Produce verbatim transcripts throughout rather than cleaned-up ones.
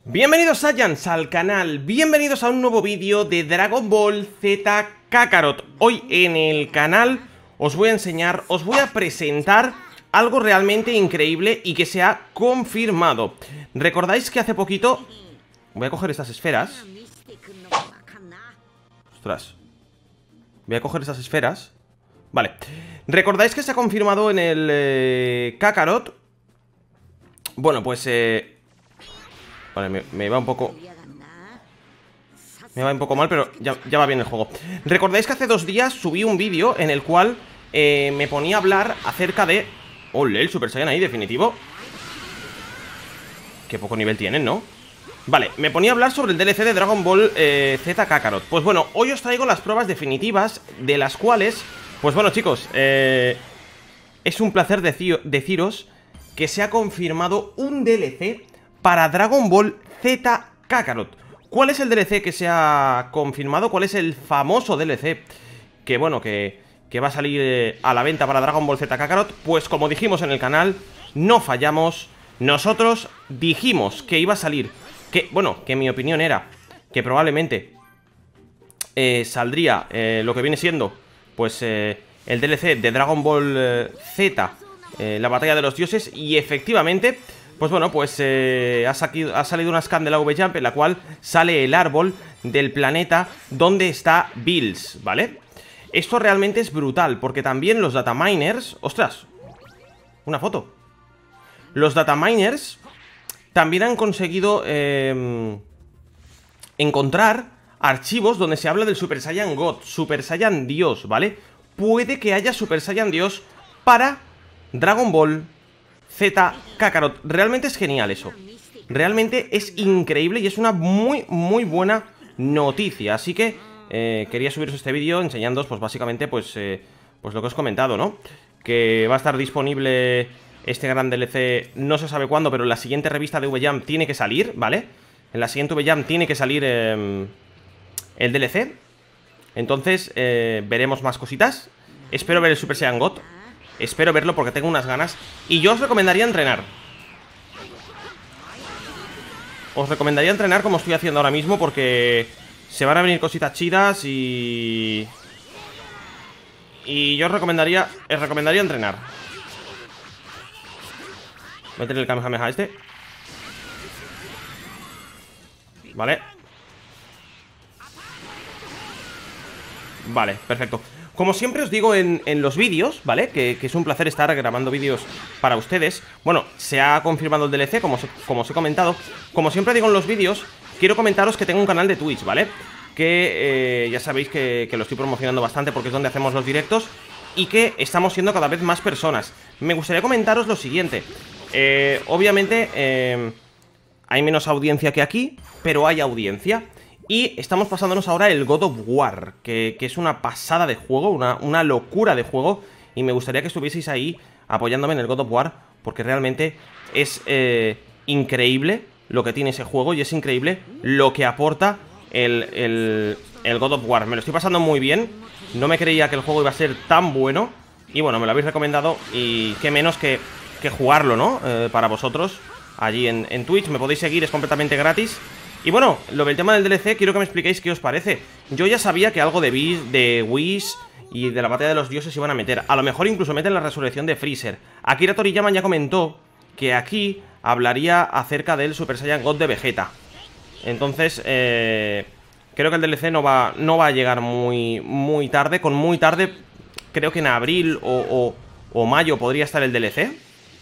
Bienvenidos Saiyans al canal, bienvenidos a un nuevo vídeo de Dragon Ball Z Kakarot. Hoy en el canal os voy a enseñar, os voy a presentar algo realmente increíble y que se ha confirmado. ¿Recordáis que hace poquito... Voy a coger estas esferas. Ostras. Voy a coger esas esferas. Vale. ¿Recordáis que se ha confirmado en el eh, Kakarot? Bueno, pues... Eh... Vale, me, me va un poco... Me va un poco mal, pero ya, ya va bien el juego. ¿Recordáis que hace dos días subí un vídeo en el cual eh, me ponía a hablar acerca de... ¡Ole! El Super Saiyan ahí, definitivo. Qué poco nivel tienen, ¿no? Vale, me ponía a hablar sobre el D L C de Dragon Ball eh, Z Kakarot. Pues bueno, hoy os traigo las pruebas definitivas, de las cuales... Pues bueno, chicos, eh, es un placer deci deciros que se ha confirmado un D L C para Dragon Ball Z Kakarot. ¿Cuál es el D L C que se ha confirmado? ¿Cuál es el famoso D L C que, bueno, que, que va a salir eh, a la venta para Dragon Ball Z Kakarot? Pues como dijimos en el canal, no fallamos. Nosotros dijimos que iba a salir, que, bueno, que mi opinión era que probablemente eh, saldría eh, lo que viene siendo, pues, eh, el D L C de Dragon Ball eh, Z, eh, la batalla de los dioses. Y efectivamente... Pues bueno, pues eh, ha, ha salido una scan de la V-Jump en la cual sale el árbol del planeta donde está Bills, ¿vale? Esto realmente es brutal, porque también los dataminers... ¡Ostras! Una foto. Los dataminers también han conseguido eh, encontrar archivos donde se habla del Super Saiyan God, Super Saiyan Dios, ¿vale? Puede que haya Super Saiyan Dios para Dragon Ball Z Kakarot. Realmente es genial eso. Realmente es increíble y es una muy, muy buena noticia. Así que eh, quería subiros este vídeo enseñándoos, pues básicamente, pues, eh, pues lo que os he comentado, ¿no? Que va a estar disponible este gran D L C, no se sabe cuándo, pero en la siguiente revista de V-Jump tiene que salir, ¿vale? En la siguiente V-Jump tiene que salir eh, el D L C. Entonces, eh, veremos más cositas. Espero ver el Super Saiyan God. Espero verlo porque tengo unas ganas. Y yo os recomendaría entrenar. Os recomendaría entrenar como estoy haciendo ahora mismo, porque se van a venir cositas chidas y... Y yo os recomendaría... Os recomendaría entrenar. Meter el Kamehameha este. Vale. Vale, perfecto. Como siempre os digo en, en los vídeos, ¿vale? Que, que es un placer estar grabando vídeos para ustedes. Bueno, se ha confirmado el D L C, como, como os he comentado. Como siempre digo en los vídeos, quiero comentaros que tengo un canal de Twitch, ¿vale? Que eh, ya sabéis que, que lo estoy promocionando bastante porque es donde hacemos los directos. Y que estamos siendo cada vez más personas. Me gustaría comentaros lo siguiente. eh, Obviamente eh, hay menos audiencia que aquí, pero hay audiencia. Y estamos pasándonos ahora el God of War, que, que es una pasada de juego, una, una locura de juego. Y me gustaría que estuvieseis ahí apoyándome en el God of War, porque realmente es eh, increíble lo que tiene ese juego. Y es increíble lo que aporta el, el, el God of War. Me lo estoy pasando muy bien. No me creía que el juego iba a ser tan bueno. Y bueno, me lo habéis recomendado. Y qué menos que, que jugarlo, ¿no? Eh, para vosotros, allí en, en Twitch. Me podéis seguir, es completamente gratis. Y bueno, lo del tema del D L C, quiero que me expliquéis qué os parece. Yo ya sabía que algo de, Bis, de Whis y de la batalla de los dioses iban a meter. A lo mejor incluso meten la resurrección de Freezer. Akira Toriyama ya comentó que aquí hablaría acerca del Super Saiyan God de Vegeta. Entonces, eh, creo que el D L C no va, no va a llegar muy, muy tarde. Con muy tarde, creo que en abril o, o, o mayo podría estar el D L C.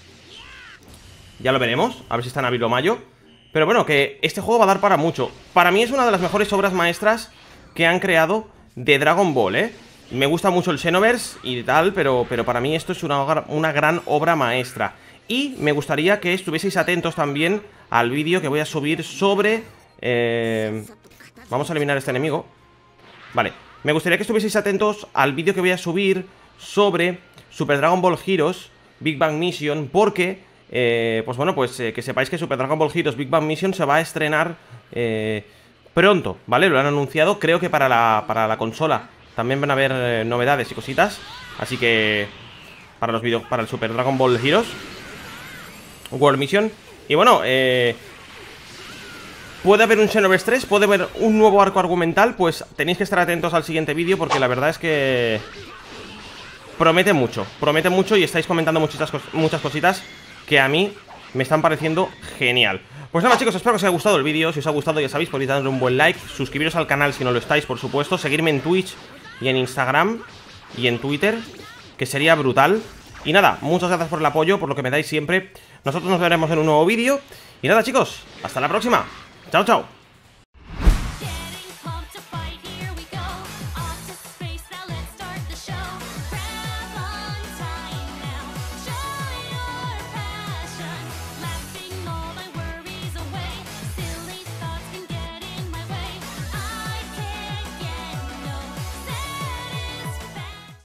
Ya lo veremos, a ver si está en abril o mayo. Pero bueno, que este juego va a dar para mucho. Para mí es una de las mejores obras maestras que han creado de Dragon Ball, ¿eh? Me gusta mucho el Xenoverse y tal, pero, pero para mí esto es una, una gran obra maestra. Y me gustaría que estuvieseis atentos también al vídeo que voy a subir sobre... Eh... Vamos a eliminar a este enemigo. Vale, me gustaría que estuvieseis atentos al vídeo que voy a subir sobre Super Dragon Ball Heroes Big Bang Mission, porque... Eh, pues bueno, pues eh, que sepáis que Super Dragon Ball Heroes Big Bang Mission se va a estrenar eh, pronto, ¿vale? Lo han anunciado, creo que para la, para la consola también van a haber eh, novedades y cositas. Así que para los vídeos, para el Super Dragon Ball Heroes World Mission. Y bueno, eh, puede haber un Xenoverse tres, puede haber un nuevo arco argumental. Pues tenéis que estar atentos al siguiente vídeo, porque la verdad es que promete mucho, promete mucho. Y estáis comentando muchas, cos muchas cositas que a mí me están pareciendo genial. Pues nada, chicos, espero que os haya gustado el vídeo. Si os ha gustado, ya sabéis, podéis darle un buen like, suscribiros al canal si no lo estáis, por supuesto, seguirme en Twitch y en Instagram y en Twitter, que sería brutal. Y nada, muchas gracias por el apoyo, por lo que me dais siempre. Nosotros nos veremos en un nuevo vídeo. Y nada, chicos, hasta la próxima. Chao, chao.